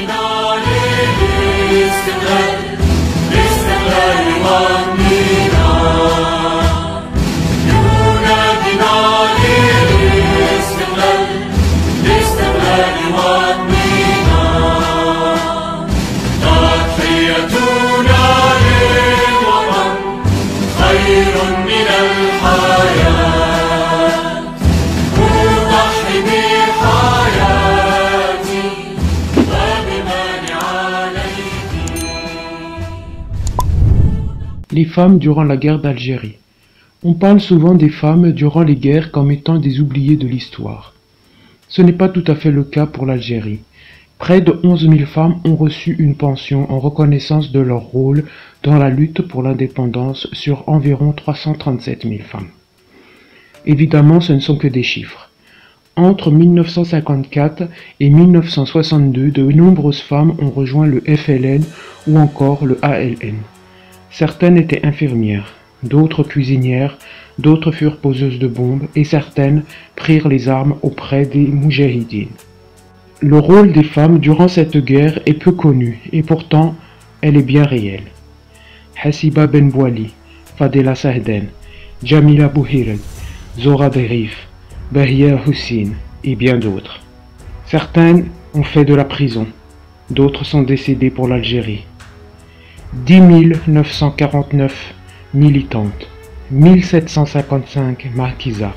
Les femmes durant la guerre d'Algérie. On parle souvent des femmes durant les guerres comme étant des oubliées de l'histoire. Ce n'est pas tout à fait le cas pour l'Algérie. Près de 11 000 femmes ont reçu une pension en reconnaissance de leur rôle dans la lutte pour l'indépendance sur environ 337 000 femmes. Évidemment, ce ne sont que des chiffres. Entre 1954 et 1962, de nombreuses femmes ont rejoint le FLN ou encore le ALN. Certaines étaient infirmières, d'autres cuisinières, d'autres furent poseuses de bombes et certaines prirent les armes auprès des moudjahidines. Le rôle des femmes durant cette guerre est peu connu et pourtant elle est bien réelle. Hassiba Benbouali, Fadela Sahden, Jamila Bouhirel, Zora Derif, Bahia Houssine et bien d'autres. Certaines ont fait de la prison, d'autres sont décédées pour l'Algérie. 10 949 militantes, 1755 marquisardes,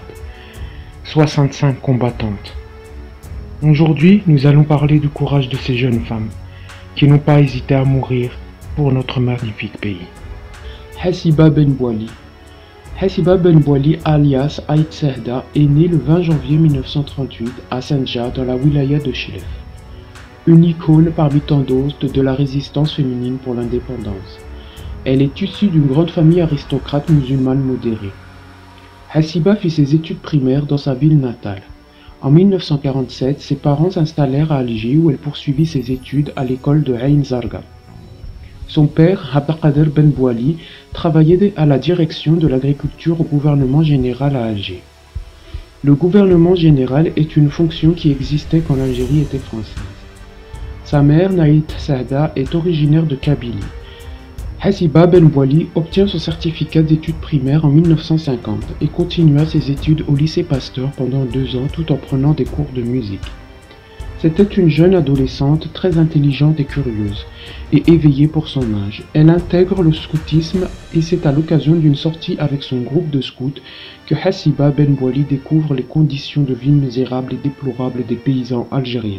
65 combattantes. Aujourd'hui, nous allons parler du courage de ces jeunes femmes qui n'ont pas hésité à mourir pour notre magnifique pays. Hassiba Benbouali. Hassiba Benbouali alias Aït Sehda est née le 20 janvier 1938 à Senja dans la wilaya de Chilef. Une icône parmi tant d'autres de la résistance féminine pour l'indépendance. Elle est issue d'une grande famille aristocrate musulmane modérée. Hassiba fit ses études primaires dans sa ville natale. En 1947, ses parents s'installèrent à Alger où elle poursuivit ses études à l'école de Ain Zarga. Son père, Abdelkader Benbouali, travaillait à la direction de l'agriculture au gouvernement général à Alger. Le gouvernement général est une fonction qui existait quand l'Algérie était française. Sa mère, Naït Sehda, est originaire de Kabylie. Hassiba Benbouali obtient son certificat d'études primaires en 1950 et continua ses études au lycée Pasteur pendant 2 ans tout en prenant des cours de musique. C'était une jeune adolescente très intelligente et curieuse, et éveillée pour son âge. Elle intègre le scoutisme et c'est à l'occasion d'une sortie avec son groupe de scouts que Hassiba Benbouali découvre les conditions de vie misérables et déplorables des paysans algériens.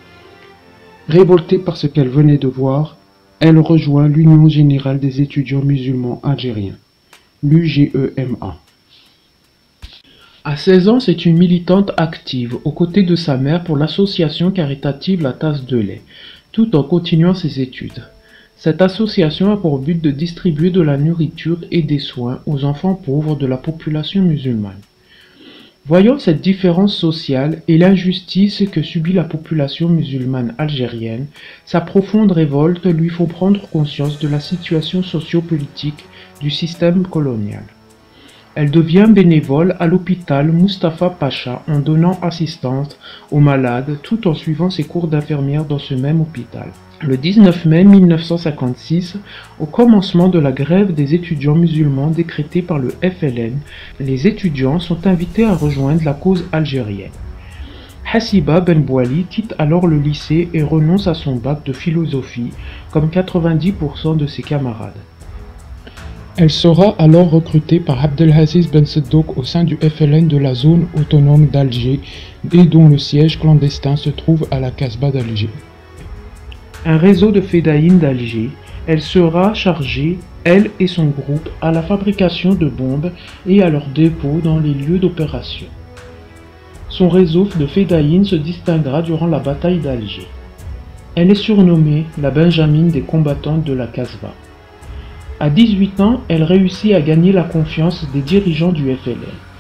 Révoltée par ce qu'elle venait de voir, elle rejoint l'Union générale des étudiants musulmans algériens, l'UGEMA. À 16 ans, c'est une militante active aux côtés de sa mère pour l'association caritative La Tasse de lait, tout en continuant ses études. Cette association a pour but de distribuer de la nourriture et des soins aux enfants pauvres de la population musulmane. Voyant cette différence sociale et l'injustice que subit la population musulmane algérienne, sa profonde révolte lui faut prendre conscience de la situation socio-politique du système colonial. Elle devient bénévole à l'hôpital Mustapha Pacha en donnant assistance aux malades tout en suivant ses cours d'infirmière dans ce même hôpital. Le 19 mai 1956, au commencement de la grève des étudiants musulmans décrétée par le FLN, les étudiants sont invités à rejoindre la cause algérienne. Hassiba Benbouali quitte alors le lycée et renonce à son bac de philosophie, comme 90% de ses camarades. Elle sera alors recrutée par Abdelaziz Ben Seddouk au sein du FLN de la zone autonome d'Alger et dont le siège clandestin se trouve à la Casbah d'Alger. Un réseau de fédayines d'Alger, elle sera chargée, elle et son groupe, à la fabrication de bombes et à leur dépôt dans les lieux d'opération. Son réseau de fédayines se distinguera durant la bataille d'Alger. Elle est surnommée la Benjamine des combattantes de la Casbah. À 18 ans, elle réussit à gagner la confiance des dirigeants du FLN.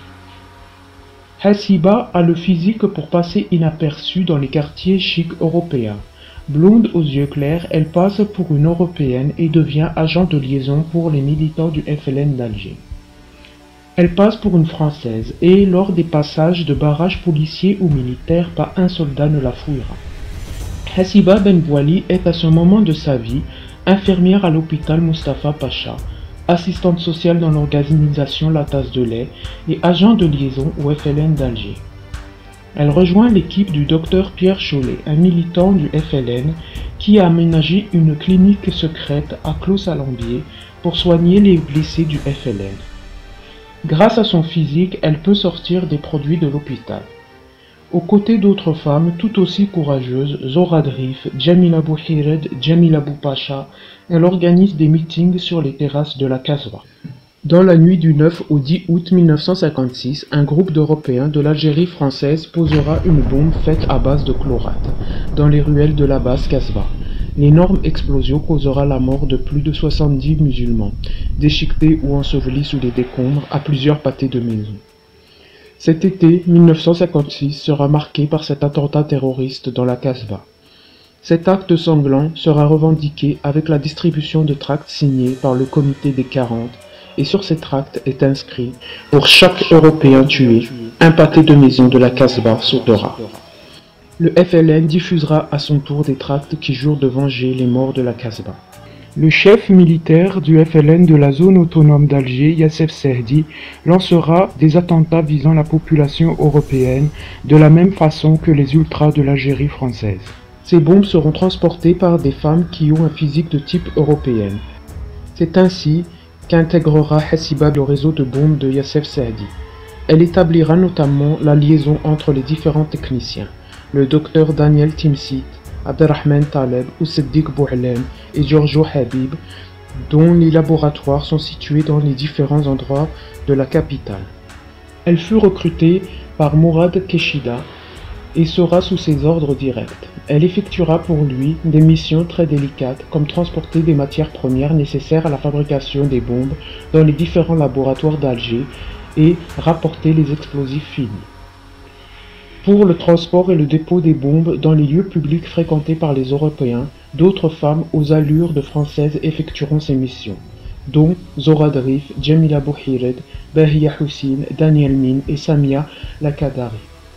Hassiba a le physique pour passer inaperçue dans les quartiers chics européens. Blonde aux yeux clairs, elle passe pour une Européenne et devient agent de liaison pour les militants du FLN d'Alger. Elle passe pour une Française et lors des passages de barrages policiers ou militaires, pas un soldat ne la fouillera. Hasiba Ben Bouali est à ce moment de sa vie infirmière à l'hôpital Mustapha Pacha, assistante sociale dans l'organisation La Tasse de lait et agent de liaison au FLN d'Alger. Elle rejoint l'équipe du docteur Pierre Chollet, un militant du FLN qui a aménagé une clinique secrète à Clos-Salambier pour soigner les blessés du FLN. Grâce à son physique, elle peut sortir des produits de l'hôpital. Aux côtés d'autres femmes tout aussi courageuses, Zora Drif, Jamila Bouhired, Jamila Boupacha, elle organise des meetings sur les terrasses de la Kasbah. Dans la nuit du 9 au 10 août 1956, un groupe d'Européens de l'Algérie française posera une bombe faite à base de chlorate dans les ruelles de la base Kasbah. L'énorme explosion causera la mort de plus de 70 musulmans, déchiquetés ou ensevelis sous les décombres à plusieurs pâtés de maison. Cet été 1956 sera marqué par cet attentat terroriste dans la Kasbah. Cet acte sanglant sera revendiqué avec la distribution de tracts signés par le comité des 40, et sur ces tracts est inscrit « Pour chaque Européen tué, un pâté de maison de la Kasbah sautera ». Le FLN diffusera à son tour des tracts qui jurent de venger les morts de la Kasbah. Le chef militaire du FLN de la zone autonome d'Alger, Yassef Serdi, lancera des attentats visant la population européenne de la même façon que les ultras de l'Algérie française. Ces bombes seront transportées par des femmes qui ont un physique de type européenne. C'est ainsi qu'intégrera Hasiba le réseau de bombes de Yassef Serdi. Elle établira notamment la liaison entre les différents techniciens, le docteur Daniel Timsit, Abderrahman Taleb, Ousseddik Bouhlem et Giorgio Habib, dont les laboratoires sont situés dans les différents endroits de la capitale. Elle fut recrutée par Mourad Keshida et sera sous ses ordres directs. Elle effectuera pour lui des missions très délicates comme transporter des matières premières nécessaires à la fabrication des bombes dans les différents laboratoires d'Alger et rapporter les explosifs finis. Pour le transport et le dépôt des bombes dans les lieux publics fréquentés par les Européens, d'autres femmes aux allures de Françaises effectueront ces missions, dont Zora Drif, Jamila Bouhired, Bahia Houssine, Daniel Min et Samia Lakadari,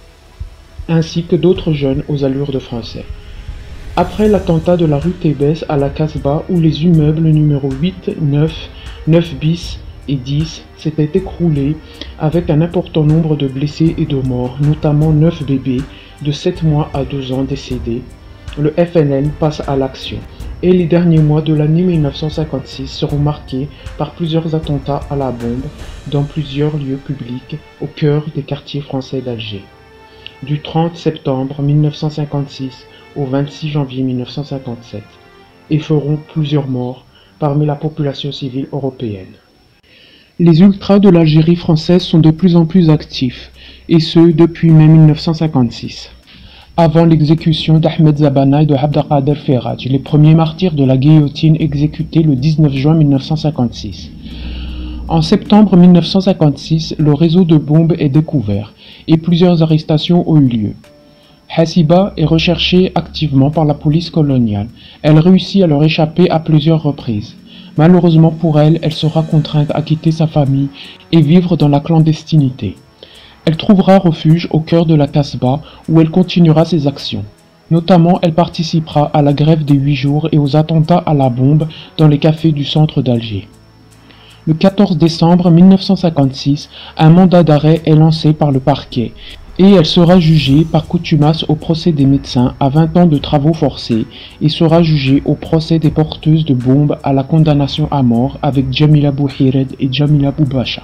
ainsi que d'autres jeunes aux allures de Français. Après l'attentat de la rue Tébès à la Kasbah, où les immeubles numéro 8, 9 bis et 10 s'étaient écroulés avec un important nombre de blessés et de morts, notamment 9 bébés de 7 mois à 2 ans décédés, le FLN passe à l'action et les derniers mois de l'année 1956 seront marqués par plusieurs attentats à la bombe dans plusieurs lieux publics au cœur des quartiers français d'Alger. Du 30 septembre 1956 au 26 janvier 1957 et feront plusieurs morts parmi la population civile européenne. Les ultras de l'Algérie française sont de plus en plus actifs, et ce depuis mai 1956. Avant l'exécution d'Ahmed Zabana et de Abdelkader Ferraj, les premiers martyrs de la guillotine exécutés le 19 juin 1956. En septembre 1956, le réseau de bombes est découvert, et plusieurs arrestations ont eu lieu. Hasiba est recherchée activement par la police coloniale. Elle réussit à leur échapper à plusieurs reprises. Malheureusement pour elle, elle sera contrainte à quitter sa famille et vivre dans la clandestinité. Elle trouvera refuge au cœur de la Kasbah où elle continuera ses actions. Notamment, elle participera à la grève des 8 jours et aux attentats à la bombe dans les cafés du centre d'Alger. Le 14 décembre 1956, un mandat d'arrêt est lancé par le parquet et elle sera jugée par contumace au procès des médecins à 20 ans de travaux forcés et sera jugée au procès des porteuses de bombes à la condamnation à mort avec Jamila Bouhired et Jamila Boubacha.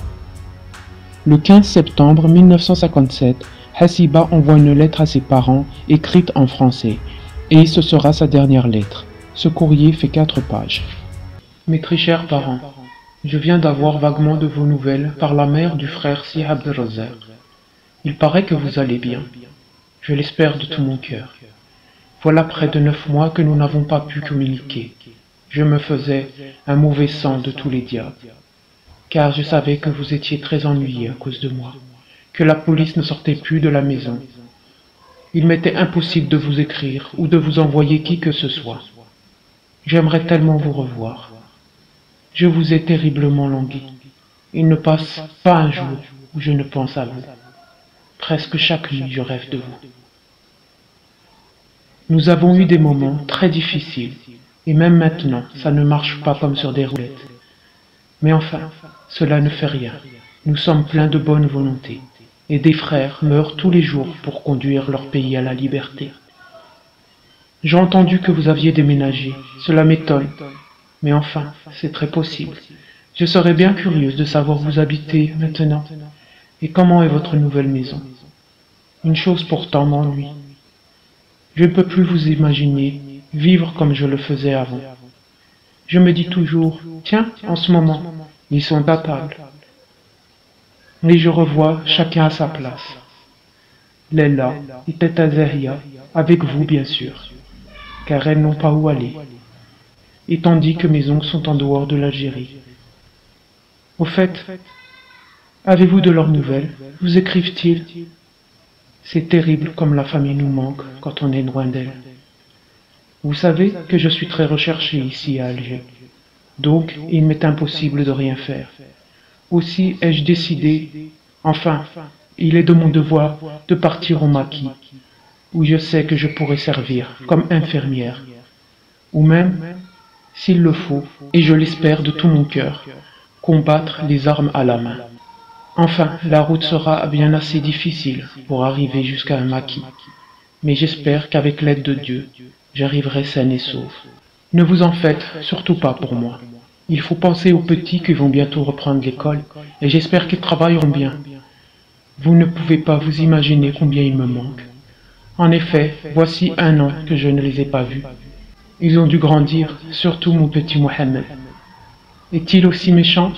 Le 15 septembre 1957, Hasiba envoie une lettre à ses parents écrite en français et ce sera sa dernière lettre. Ce courrier fait 4 pages. Mes très chers parents, je viens d'avoir vaguement de vos nouvelles par la mère du frère Si Abdelrazak. Il paraît que vous allez bien. Je l'espère de tout mon cœur. Voilà près de 9 mois que nous n'avons pas pu communiquer. Je me faisais un mauvais sang de tous les diables, car je savais que vous étiez très ennuyé à cause de moi, que la police ne sortait plus de la maison. Il m'était impossible de vous écrire ou de vous envoyer qui que ce soit. J'aimerais tellement vous revoir. Je vous ai terriblement langui. Il ne passe pas un jour où je ne pense à vous. Presque chaque nuit, je rêve de vous. Nous avons eu des moments très difficiles, et même maintenant, ça ne marche pas comme sur des roulettes. Mais enfin, cela ne fait rien. Nous sommes pleins de bonne volonté, et des frères meurent tous les jours pour conduire leur pays à la liberté. J'ai entendu que vous aviez déménagé, cela m'étonne, mais enfin, c'est très possible. Je serais bien curieuse de savoir où vous habitez maintenant, et comment est votre nouvelle maison. Une chose pourtant m'ennuie. Je ne peux plus vous imaginer vivre comme je le faisais avant. Je me dis toujours, tiens, en ce moment, ils sont à table. Et je revois chacun à sa place. Leila et Teta Zahia, avec vous bien sûr, car elles n'ont pas où aller. Et tandis que mes oncles sont en dehors de l'Algérie. Au fait, avez-vous de leurs nouvelles? Vous écrivent-ils? C'est terrible comme la famille nous manque quand on est loin d'elle. Vous savez que je suis très recherché ici à Alger, donc il m'est impossible de rien faire. Aussi ai-je décidé, enfin, il est de mon devoir de partir au maquis, où je sais que je pourrai servir comme infirmière, ou même, s'il le faut, et je l'espère de tout mon cœur, combattre les armes à la main. Enfin, la route sera bien assez difficile pour arriver jusqu'à un maquis, mais j'espère qu'avec l'aide de Dieu, j'arriverai sain et sauf. Ne vous en faites surtout pas pour moi. Il faut penser aux petits qui vont bientôt reprendre l'école, et j'espère qu'ils travailleront bien. Vous ne pouvez pas vous imaginer combien ils me manquent. En effet, voici 1 an que je ne les ai pas vus. Ils ont dû grandir, surtout mon petit Mohamed. Est-il aussi méchant?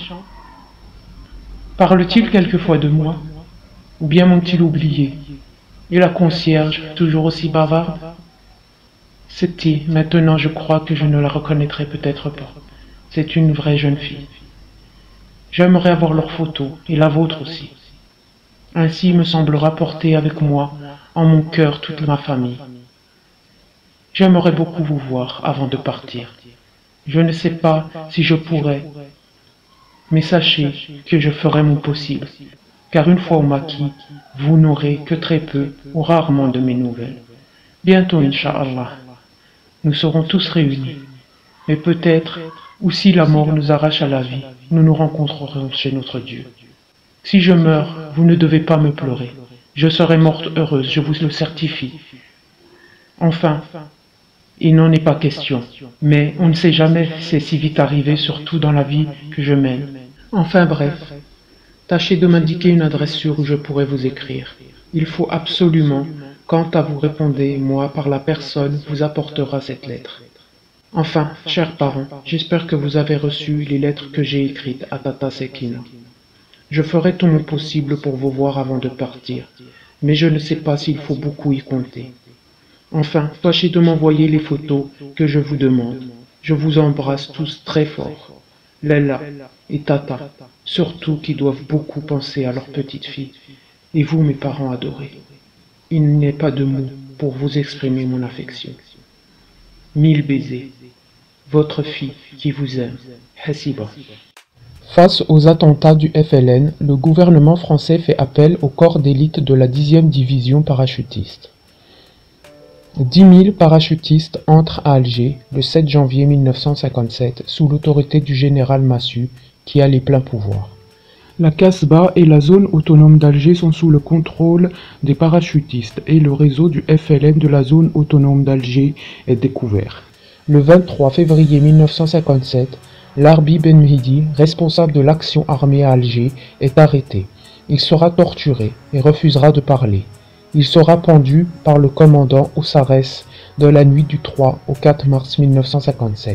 Parle-t-il quelquefois de moi? Ou bien m'ont-ils oublié? Et la concierge, toujours aussi bavarde? C'était, maintenant je crois que je ne la reconnaîtrai peut-être pas. C'est une vraie jeune fille. J'aimerais avoir leur photo, et la vôtre aussi. Ainsi me semblera porter avec moi, en mon cœur, toute ma famille. J'aimerais beaucoup vous voir avant de partir. Je ne sais pas si je pourrais, mais sachez que je ferai mon possible, car une fois au maquis, vous n'aurez que très peu ou rarement de mes nouvelles. Bientôt, Inch'Allah, nous serons tous réunis, mais peut-être, ou si la mort nous arrache à la vie, nous nous rencontrerons chez notre Dieu. Si je meurs, vous ne devez pas me pleurer. Je serai morte heureuse, je vous le certifie. Enfin, il n'en est pas question, mais on ne sait jamais, c'est si vite arrivé, surtout dans la vie que je mène. Enfin bref, tâchez de m'indiquer une adresse sûre où je pourrai vous écrire. Il faut absolument, quand à vous répondez, moi, par la personne, vous apportera cette lettre. Enfin, chers parents, j'espère que vous avez reçu les lettres que j'ai écrites à Tata Sekina. Je ferai tout mon possible pour vous voir avant de partir, mais je ne sais pas s'il faut beaucoup y compter. Enfin, tâchez de m'envoyer les photos que je vous demande. Je vous embrasse tous très fort. Leila et Tata, surtout qui doivent beaucoup penser à leur petite fille. Et vous, mes parents adorés. Il n'est pas de mots pour vous exprimer mon affection. 1000 baisers. Votre fille qui vous aime. Hasiba. Face aux attentats du FLN, le gouvernement français fait appel au corps d'élite de la 10e division parachutiste. 10 000 parachutistes entrent à Alger le 7 janvier 1957 sous l'autorité du général Massu qui a les pleins pouvoirs. La Casbah et la zone autonome d'Alger sont sous le contrôle des parachutistes et le réseau du FLN de la zone autonome d'Alger est découvert. Le 23 février 1957, Larbi Ben Mhidi, responsable de l'action armée à Alger, est arrêté. Il sera torturé et refusera de parler. Il sera pendu par le commandant Ossarès de la nuit du 3 au 4 mars 1957.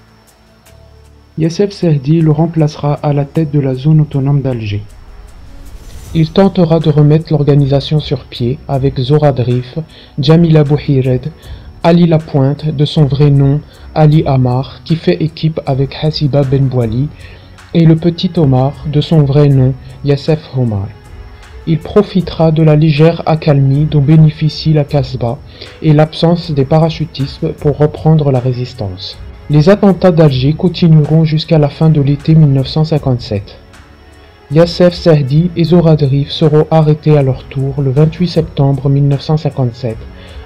Youssef Serdi le remplacera à la tête de la zone autonome d'Alger. Il tentera de remettre l'organisation sur pied avec Zora Drif, Jamila Bouhired, Ali Lapointe, de son vrai nom Ali Amar, qui fait équipe avec Hasiba Ben Bouali, et le petit Omar, de son vrai nom Youssef Omar. Il profitera de la légère accalmie dont bénéficie la Casbah et l'absence des parachutistes pour reprendre la résistance. Les attentats d'Alger continueront jusqu'à la fin de l'été 1957. Youssef Serdi et Zora Drif seront arrêtés à leur tour le 28 septembre 1957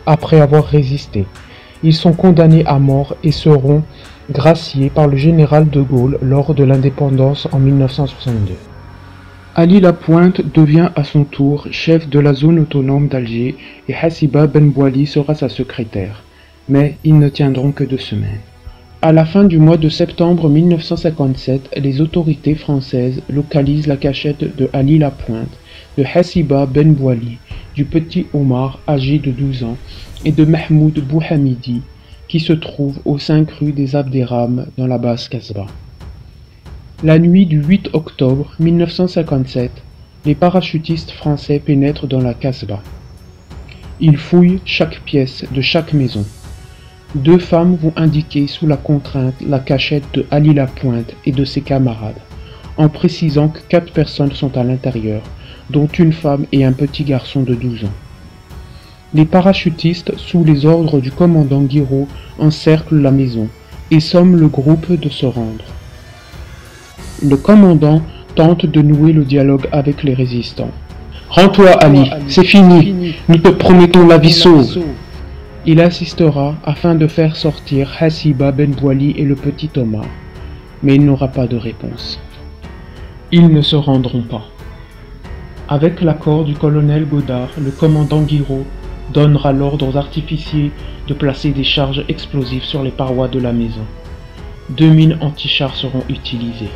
après avoir résisté. Ils sont condamnés à mort et seront graciés par le général de Gaulle lors de l'indépendance en 1962. Ali Lapointe devient à son tour chef de la zone autonome d'Alger et Hassiba Ben Bouali sera sa secrétaire. Mais ils ne tiendront que 2 semaines. À la fin du mois de septembre 1957, les autorités françaises localisent la cachette de Ali Lapointe, de Hassiba Ben Bouali, du petit Omar âgé de 12 ans et de Mahmoud Bouhamidi qui se trouve aux 5 rues des Abderrahmnes dans la basse Casbah. La nuit du 8 octobre 1957, les parachutistes français pénètrent dans la Casbah. Ils fouillent chaque pièce de chaque maison. 2 femmes vont indiquer sous la contrainte la cachette de Ali Lapointe et de ses camarades, en précisant que 4 personnes sont à l'intérieur, dont une femme et un petit garçon de 12 ans. Les parachutistes, sous les ordres du commandant Guiraud, encerclent la maison et somment le groupe de se rendre. Le commandant tente de nouer le dialogue avec les résistants. « Rends-toi, Ali, c'est fini, nous te promettons la vie sauve. » Il insistera afin de faire sortir Hassiba Ben Bouali et le petit Omar, mais il n'aura pas de réponse. Ils ne se rendront pas. Avec l'accord du colonel Godard, le commandant Guiraud donnera l'ordre aux artificiers de placer des charges explosives sur les parois de la maison. 2 mines antichars seront utilisées.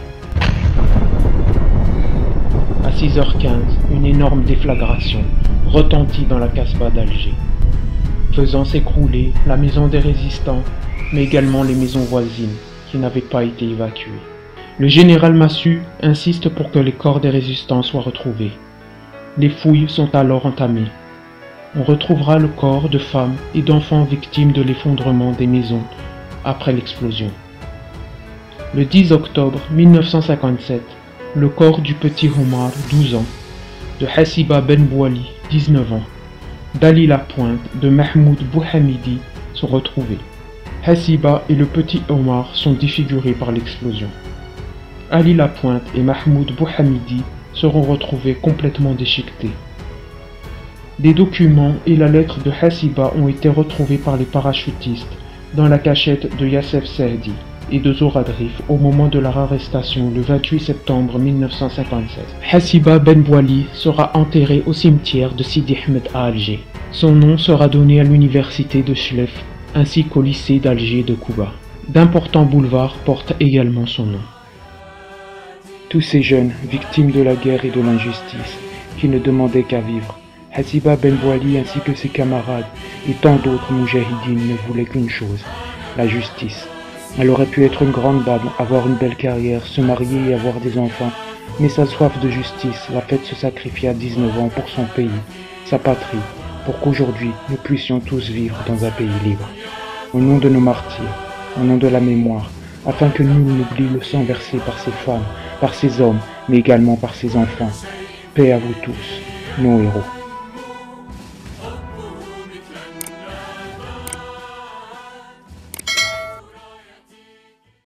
À 6h15, une énorme déflagration retentit dans la Casbah d'Alger, faisant s'écrouler la maison des résistants, mais également les maisons voisines qui n'avaient pas été évacuées. Le général Massu insiste pour que les corps des résistants soient retrouvés. Les fouilles sont alors entamées. On retrouvera le corps de femmes et d'enfants victimes de l'effondrement des maisons après l'explosion. Le 10 octobre 1957, le corps du petit Omar, 12 ans, de Hassiba Ben Bouali, 19 ans, d'Ali Lapointe, de Mahmoud Bouhamidi sont retrouvés. Hassiba et le petit Omar sont défigurés par l'explosion. Ali Lapointe et Mahmoud Bouhamidi seront retrouvés complètement déchiquetés. Des documents et la lettre de Hassiba ont été retrouvés par les parachutistes dans la cachette de Yassef Serdi et de Zora Drif au moment de leur arrestation le 28 septembre 1957. Hassiba Ben Bouali sera enterré au cimetière de Sidi Ahmed à Alger. Son nom sera donné à l'université de Chlef ainsi qu'au lycée d'Alger de Kouba. D'importants boulevards portent également son nom. Tous ces jeunes, victimes de la guerre et de l'injustice, qui ne demandaient qu'à vivre, Hassiba Ben Bouali ainsi que ses camarades et tant d'autres moujahidines ne voulaient qu'une chose, la justice. Elle aurait pu être une grande dame, avoir une belle carrière, se marier et avoir des enfants, mais sa soif de justice l'a fait se sacrifier à 19 ans pour son pays, sa patrie, pour qu'aujourd'hui nous puissions tous vivre dans un pays libre. Au nom de nos martyrs, au nom de la mémoire, afin que nul n'oublie le sang versé par ces femmes, par ces hommes, mais également par ces enfants. Paix à vous tous, nos héros.